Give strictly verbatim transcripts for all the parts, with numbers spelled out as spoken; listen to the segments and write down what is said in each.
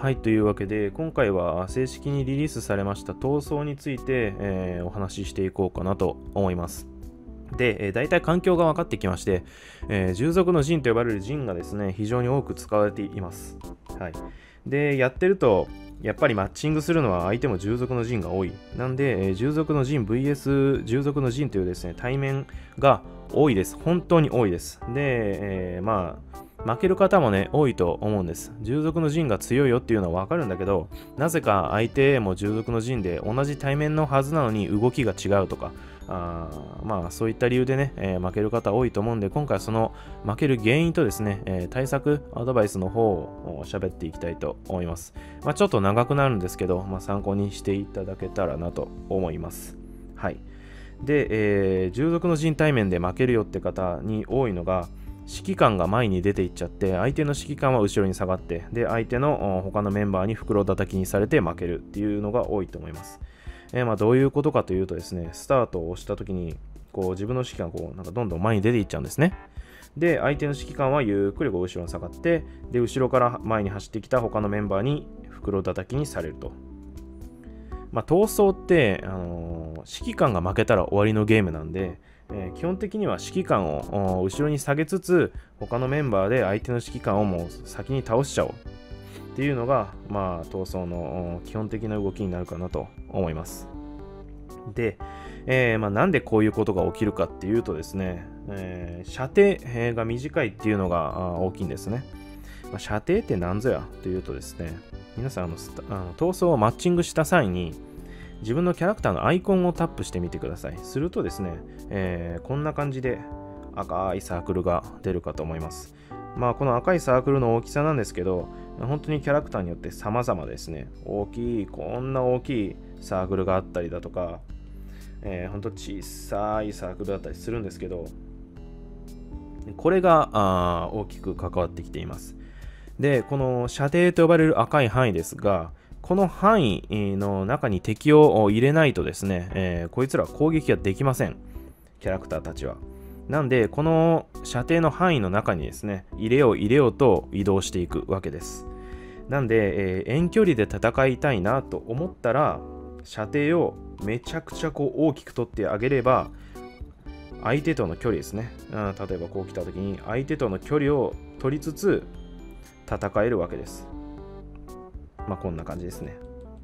はい、というわけで今回は正式にリリースされました闘争について、えーお話ししていこうかなと思います。で、えー、大体環境が分かってきまして、えー従属の陣と呼ばれる陣がですね、非常に多く使われています。はい。で、やってると、やっぱりマッチングするのは相手も従属の陣が多い。なんで、えー従属の陣 ブイエス 従属の陣というですね、対面が多いです。本当に多いです。で、えーまあ、負ける方もね、多いと思うんです。従属の陣が強いよっていうのは分かるんだけど、なぜか相手も従属の陣で同じ対面のはずなのに動きが違うとか、あまあそういった理由でね、えー負ける方多いと思うんで、今回はその負ける原因とですね、えー対策、アドバイスの方を喋っていきたいと思います。まあちょっと長くなるんですけど、まあ参考にしていただけたらなと思います。はい。で、えー従属の陣対面で負けるよって方に多いのが、指揮官が前に出ていっちゃって、相手の指揮官は後ろに下がって、で、相手の他のメンバーに袋叩きにされて負けるっていうのが多いと思います。えーまあどういうことかというとですね、スタートを押した時に、こう自分の指揮官がこうなんかどんどん前に出ていっちゃうんですね。で、相手の指揮官はゆっくりこう後ろに下がって、で、後ろから前に走ってきた他のメンバーに袋叩きにされると。まあ、闘争って、あのー指揮官が負けたら終わりのゲームなんで、えー基本的には指揮官をお後ろに下げつつ、他のメンバーで相手の指揮官をもう先に倒しちゃおうっていうのが、まあ、闘争のお基本的な動きになるかなと思います。で、えーまあ、なんでこういうことが起きるかっていうとですね、えー射程えーが短いっていうのがあー大きいんですね。まあ、射程って何ぞやというとですね、皆さんあのスタあの闘争をマッチングした際に自分のキャラクターのアイコンをタップしてみてください。するとですね、えーこんな感じで赤いサークルが出るかと思います。まあこの赤いサークルの大きさなんですけど、本当にキャラクターによって様々ですね。大きい、こんな大きいサークルがあったりだとか、えー、本当小さいサークルだったりするんですけど、これがあー大きく関わってきています。で、この射程と呼ばれる赤い範囲ですが、この範囲の中に敵を入れないとですね、えーこいつらは攻撃ができません。キャラクターたちは。なんで、この射程の範囲の中にですね、入れよう入れようと移動していくわけです。なんで、えー遠距離で戦いたいなと思ったら、射程をめちゃくちゃこう大きく取ってあげれば、相手との距離ですね。うん、例えばこう来た時に相手との距離を取りつつ戦えるわけです。まあこんな感じですね。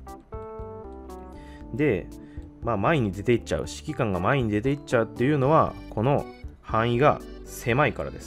で、まあ前に出ていっちゃう、指揮官が前に出ていっちゃうっていうのは、この範囲が狭いからです。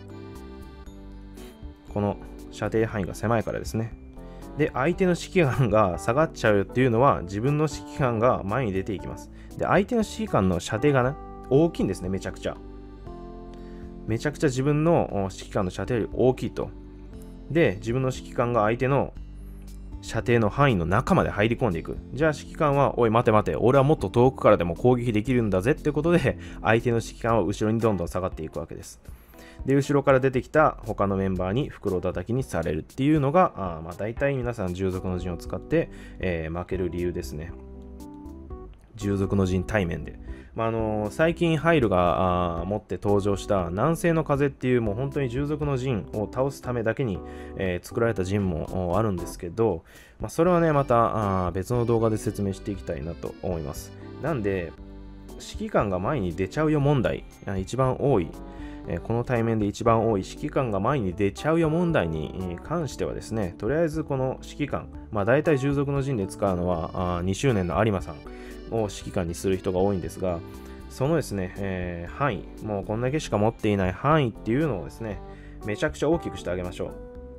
この射程範囲が狭いからですね。で、相手の指揮官が下がっちゃうっていうのは、自分の指揮官が前に出ていきます。で、相手の指揮官の射程がね、大きいんですね、めちゃくちゃ。めちゃくちゃ自分の指揮官の射程より大きいと。で、自分の指揮官が相手の射程の範囲の中まで入り込んでいく。じゃあ指揮官は、おい待て待て、俺はもっと遠くからでも攻撃できるんだぜってことで、相手の指揮官は後ろにどんどん下がっていくわけです。で、後ろから出てきた他のメンバーに袋叩きにされるっていうのが、あまあ大体皆さん従属の陣を使って、えー負ける理由ですね。従属の陣対面で。まああのー最近ハイルがあー持って登場した南西の風っていうもう本当に従属の陣を倒すためだけに、えー作られた陣もあるんですけど、まあ、それはねまたあー別の動画で説明していきたいなと思います。なんで指揮官が前に出ちゃうよ問題、一番多い、えーこの対面で一番多い指揮官が前に出ちゃうよ問題に関してはですね、とりあえずこの指揮官、まあ大体従属の陣で使うのはあーに周年の有馬さんを指揮官にする人が多いんですが、そのですね、えー範囲、もうこんだけしか持っていない範囲っていうのをですね、めちゃくちゃ大きくしてあげましょう。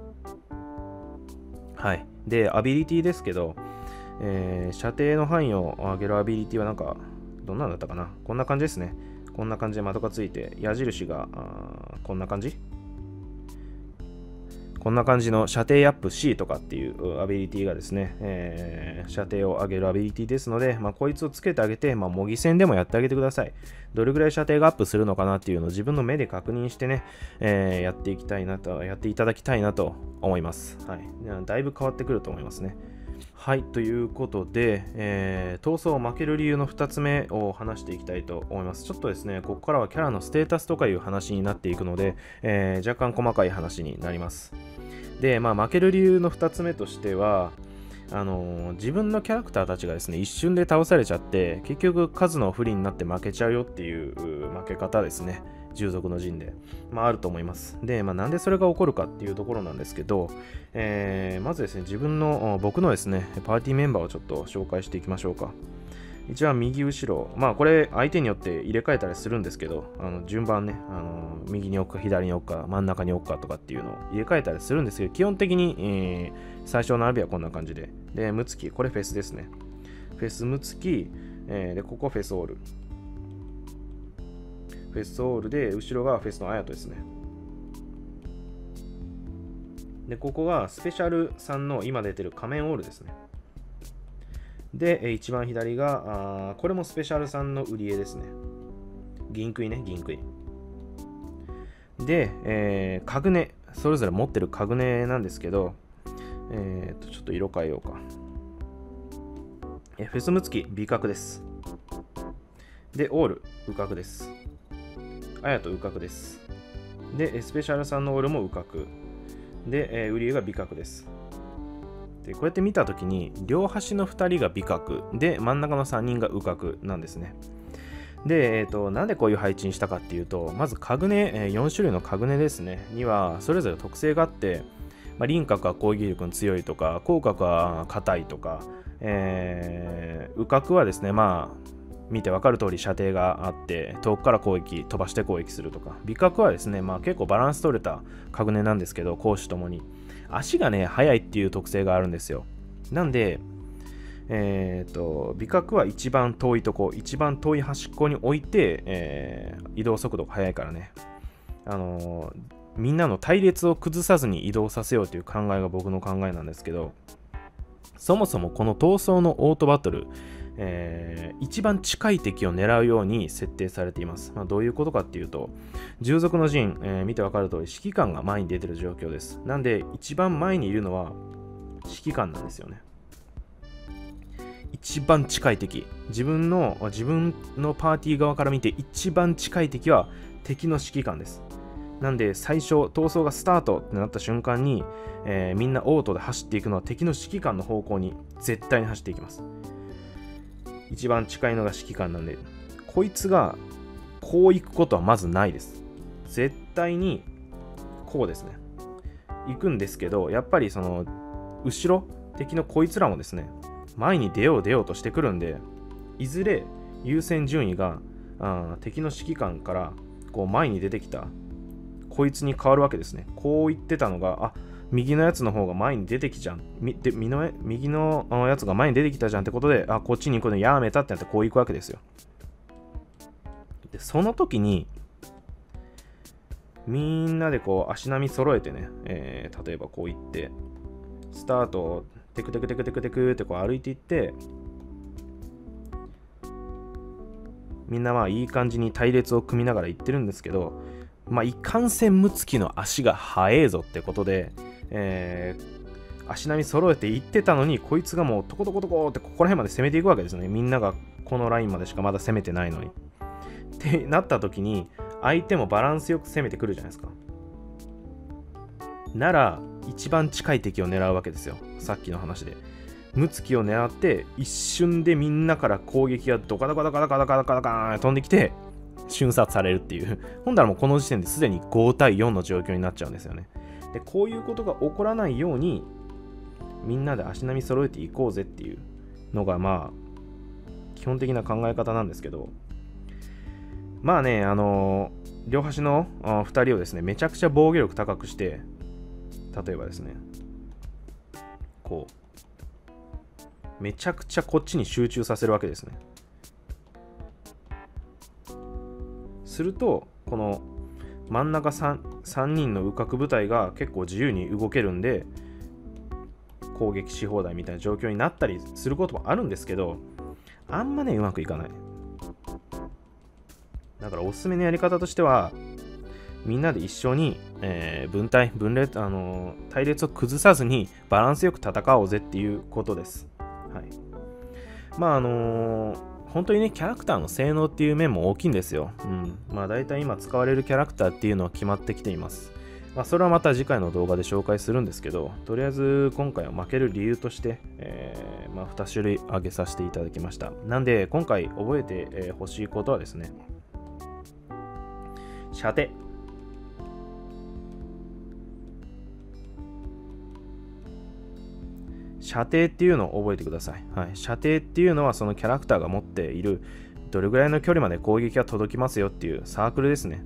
はい。で、アビリティですけど、えー射程の範囲を上げるアビリティはなんか、どんなんだったかな。こんな感じですね。こんな感じで的がついて、矢印があーこんな感じこんな感じの射程アップ C とかっていうアビリティがですね、えー射程を上げるアビリティですので、まあ、こいつをつけてあげて、まあ、模擬戦でもやってあげてください。どれぐらい射程がアップするのかなっていうのを自分の目で確認してね、えーやっていきたいなと、やっていただきたいなと思います。はい。だいぶ変わってくると思いますね。はい、ということで、えー、闘争を負ける理由のふたつめを話していきたいと思います。ちょっとですね、ここからはキャラのステータスとかいう話になっていくので、えー若干細かい話になります。 で、まあ、負ける理由のふたつめとしては、あのー自分のキャラクターたちがですね、一瞬で倒されちゃって、結局数の不利になって負けちゃうよっていう負け方ですね。従属の陣で。まあ、あると思います。で、まあ、なんでそれが起こるかっていうところなんですけど、えーまずですね、自分の、僕のですね、パーティーメンバーをちょっと紹介していきましょうか。一番右後ろ、まあこれ相手によって入れ替えたりするんですけど、あの順番ね、あの右に置くか左に置くか真ん中に置くかとかっていうのを入れ替えたりするんですけど、基本的に、えー最初の並びはこんな感じで、で、ムツキ、これフェスですね。フェスムツキ、えーで、ここフェスオール。フェスオールで、後ろがフェスのアヤトですね。で、ここがスペシャルさんの今出てる仮面オールですね。で、一番左が、あこれもスペシャルさんの売り絵ですね。銀杭ね、銀杭。で、えー、カグネ、それぞれ持ってるカグネなんですけど、えー、とちょっと色変えようか。えフェスムツキ、美角です。で、オール、羽角です。アヤト、羽角です。で、スペシャルさんのオールも羽角。で、えー、売り絵が美角です。でこうやって見たときに両端のふたりが美角で真ん中のさんにんが羽角なんですね。で、えーと、なんでこういう配置にしたかっていうと、まずカグネ、えー、よん種類のカグネですねにはそれぞれ特性があって、まあ、輪郭は攻撃力に強いとか口角は硬いとか、えー、羽角はですね、まあ見て分かる通り射程があって遠くから攻撃飛ばして攻撃するとか、美角はですね、まあ、結構バランス取れたカグネなんですけど、攻守ともに足がね速いっていう特性があるんですよ。なんでえーと美角は一番遠いとこ、一番遠い端っこに置いて、えー移動速度が速いからね、あのーみんなの隊列を崩さずに移動させようという考えが僕の考えなんですけど、そもそもこの闘争のオートバトル、えー一番近い敵を狙うように設定されています。まあ、どういうことかっていうと、従属の陣、えー見てわかる通り指揮官が前に出てる状況です。なんで一番前にいるのは指揮官なんですよね。一番近い敵、自分の自分のパーティー側から見て一番近い敵は敵の指揮官です。なんで最初闘争がスタートってなった瞬間に、えーみんなオートで走っていくのは敵の指揮官の方向に絶対に走っていきます。一番近いのが指揮官なんで、こいつがこう行くことはまずないです。絶対にこうですね、行くんですけど、やっぱりその後ろ敵のこいつらもですね前に出よう出ようとしてくるんで、いずれ優先順位があ敵の指揮官からこう前に出てきたこいつに変わるわけですね。こう言ってたのが、あ、右のやつの方が前に出てきちゃう。みで右の右のやつが前に出てきたじゃんってことで、あ、こっちに行くのやめたってなってこう行くわけですよ。で、その時に、みんなでこう足並み揃えてね、えー、例えばこう行って、スタートをテクテクテクテクテクってこう歩いていって、みんなまあいい感じに隊列を組みながら行ってるんですけど、まあ、いかんせんムツキの足が速えぞってことで、えー、足並み揃えていってたのに、こいつがもうトコトコトコってここら辺まで攻めていくわけですね。みんながこのラインまでしかまだ攻めてないのに。ってなった時に、相手もバランスよく攻めてくるじゃないですか。なら、一番近い敵を狙うわけですよ。さっきの話で。ムツキを狙って、一瞬でみんなから攻撃がドカドカドカドカドカドカドカ飛んできて、瞬殺されるっていう。ほんだらもうこの時点ですでにごたいよんの状況になっちゃうんですよね。で、こういうことが起こらないようにみんなで足並み揃えていこうぜっていうのがまあ基本的な考え方なんですけど、まあね、あのー、両端のふたりをですねめちゃくちゃ防御力高くして、例えばですねこうめちゃくちゃこっちに集中させるわけですね。するとこの真ん中 3, さんにんの羽角部隊が結構自由に動けるんで攻撃し放題みたいな状況になったりすることもあるんですけど、あんまねうまくいかない。だからおすすめのやり方としては、みんなで一緒に、えー、分隊分裂、あのー、隊列を崩さずにバランスよく戦おうぜっていうことです。はい。まああのー本当にね、キャラクターの性能っていう面も大きいんですよ。うん。まあ大体今使われるキャラクターっていうのは決まってきています。 まあ、それはまた次回の動画で紹介するんですけど、とりあえず今回は負ける理由として、えーまあ、に種類挙げさせていただきました。なんで今回覚えてほしいことはですね、射程。射程っていうのを覚えてください。はい、射程っていうのはそのキャラクターが持っているどれぐらいの距離まで攻撃が届きますよっていうサークルですね。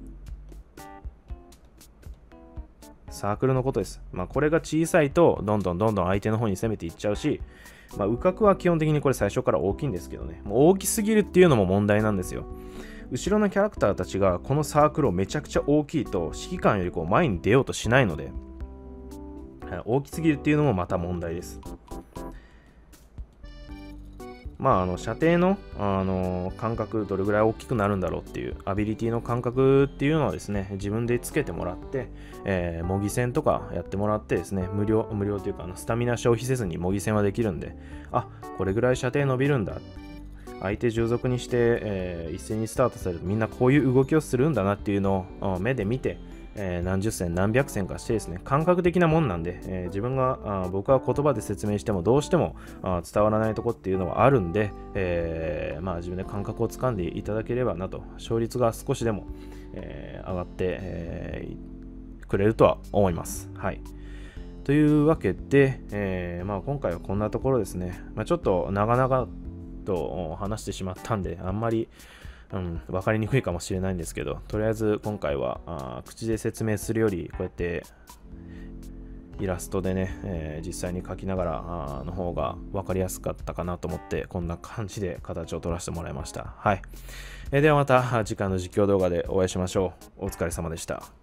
サークルのことです。まあ、これが小さいとどんどんどんどん相手の方に攻めていっちゃうし、まあ、右角は基本的にこれ最初から大きいんですけどね、もう大きすぎるっていうのも問題なんですよ。後ろのキャラクターたちがこのサークルをめちゃくちゃ大きいと指揮官よりこう前に出ようとしないので、大きすぎるっていうのもまた問題です。まあ、あの射程の、あの感覚どれぐらい大きくなるんだろうっていうアビリティの感覚っていうのはですね、自分でつけてもらって、えー、模擬戦とかやってもらってですね、無料無料というかあのスタミナ消費せずに模擬戦はできるんで、あ、これぐらい射程伸びるんだ、相手従属にして、えー、一斉にスタートされるとみんなこういう動きをするんだなっていうのを目で見て、えー、何十戦何百戦かしてですね、感覚的なもんなんで、えー、自分があ僕は言葉で説明してもどうしてもあ伝わらないとこっていうのはあるんで、えーまあ、自分で感覚をつかんでいただければなと、勝率が少しでも、えー、上がって、えー、くれるとは思います。はい。というわけで、えーまあ、今回はこんなところですね。まあ、ちょっと長々と話してしまったんで、あんまりうん、分かりにくいかもしれないんですけど、とりあえず今回はあ口で説明するよりこうやってイラストでね、えー、実際に描きながらあの方が分かりやすかったかなと思ってこんな感じで形を取らせてもらいました。はい、えー、ではまた次回の実況動画でお会いしましょう。お疲れ様でした。